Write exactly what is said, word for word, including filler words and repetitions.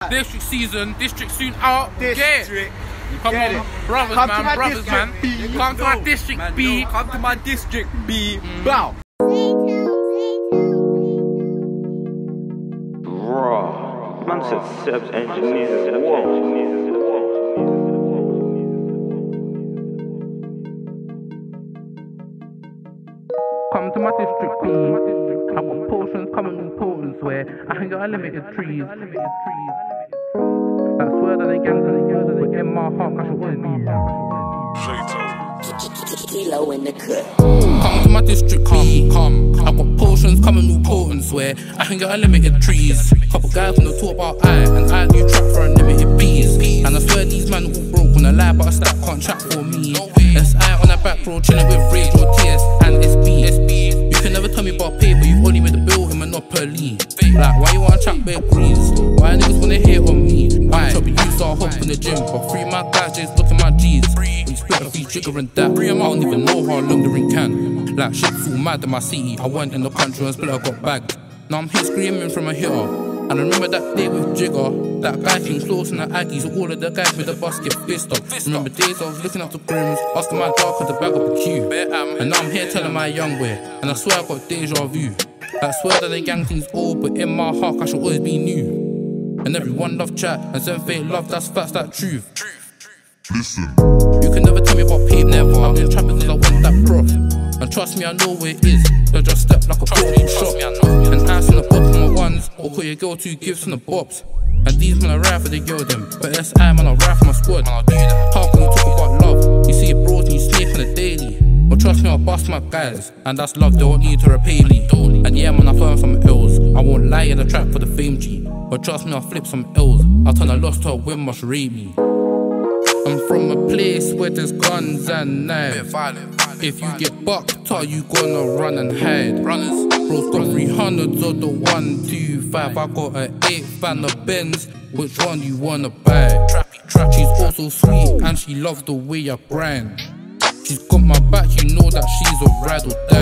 District season, district soon out. District. Yeah. Come Get on, it. brothers, Come man, to my brothers, district man. B. Come to my district Man, B. no, come to my district B. Mm. Bow. Raw. Man said Seb's engineers. Whoa. Come to my district B. I got portions coming in importance where I can get unlimited trees. I swear that they gangs and the girls, but in my heart, I should always be. Kilo in the cut. Come to my district B. Come, I got portions coming in importance where I can get unlimited trees. Couple guys wanna talk about I, and I do trap for unlimited bees. And I swear these man all broke when I lie, but I stack can't chat for me. S I on the back road, chilling with Rage or T S and S B. You can never tell me about pay, but you've only made the bill in Monopoly. Like, why you wanna chat bare greens? Why niggas wanna hate on me? Why? Chubby you start hop in the gym, but three of my guys just look at my G's. When you split a few jigger and that, I don't even know how long the ring can. Like, shit full mad in my city. I went in the country and split, I got bagged. Now I'm here screaming from a hitter. And I remember that day with Jigger. That guy came close in the Aggies, so all of the guys with the bus get pissed off. Remember days I was looking up the Grims, asking my dog could the bag up a queue. And now I'm here telling my young boy, and I swear I got deja vu. I swear that the gang thing's old, but in my heart I should always be new. And everyone love chat, and some fake love, that's facts, that truth. Listen. You can never tell me about paper, never. I've been trapping because I want that prof. And trust me, I know where it is. They'll just step like a protein shop. And ice on the box on my ones, or call your girl two gifts on the bobs. And these men are ride for the girl them, but S I man, I ride for my squad. How can you talk about love? You see it bros and you snake on the daily. But trust me, I'll bust my guys, and that's love, they won't need to repay me. And yeah man, I learned some L's. I won't lie in the trap for the fame G. But trust me, I'll flip some L's. I'll turn a loss to a win, must rate me. I'm from a place where there's guns and knives. If you get bucked, are you gonna run and hide? Runners, bros got three hundreds of the one, two, five. I got an eight fan of Benz. Which one you wanna buy? Trappy, trap. She's also sweet and she loves the way I grind. She's got my back, you know that she's a ride or die.